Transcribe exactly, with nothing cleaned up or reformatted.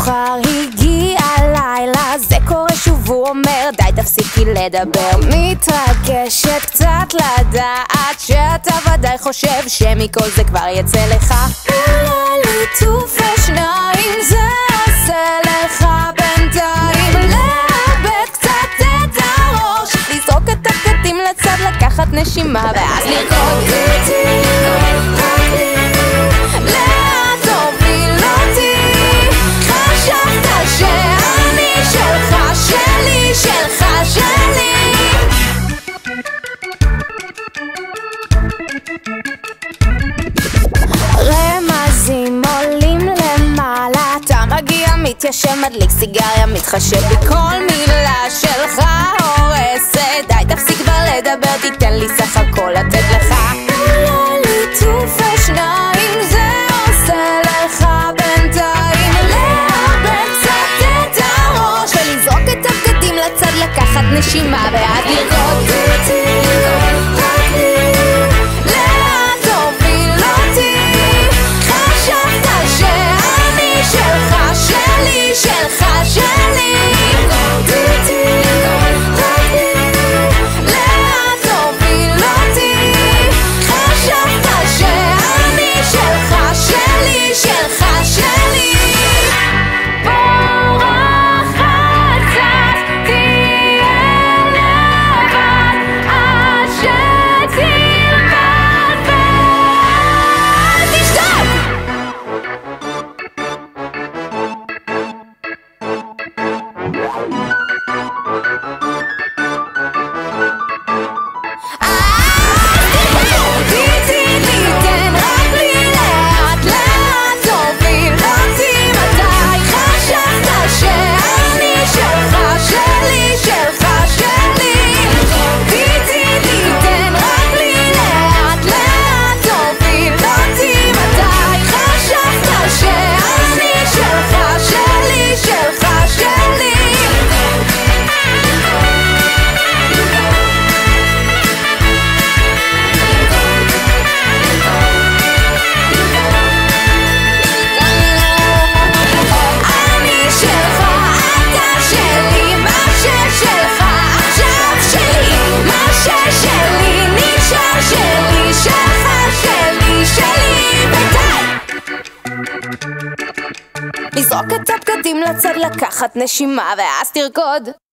מאוחר הגיע הלילה, זה קורה שוב, הוא אומר די תפסיקי לדבר. מתרגשת קצת לדעת שאתה ודאי חושב שמכל זה כבר יצא לך. אולי ליטוף השניים זה עושה לך בינתיים לאבד קצת את הראש, לזרוק את הבגדים לצד, לקחת נשימה ואז לרקוד איתי. לאט תוביל אותי, חשבת שאני שלך, שלי, שלך, שלי. רמזים עולים למעלה, אתה מגיע, מתיישב, מדליק סיגריה, מתחשב בכל מילה שלך, הורסת. די תפסיק כבר לדבר, תיתן לי סך הכל לתת לך. אולי ליטוף השניים זה עושה לך בינתיים לאבד קצת את הראש, ולזרוק את הבגדים לצד, לקחת נשימה ואז לרקוד איתי. לאט תוביל אותי, חשבת שאני שלך, שלי, שלך, שלי. לרקוד איתי. לאט תוביל אותי, חשבת שאני שלך, שלי, שלך, שלי. בורחת קצת, תהיה לבד עד שתלמד ואל תשתוק. לזרוק את הבגדים לצד, לקחת נשימה ואז תרקוד.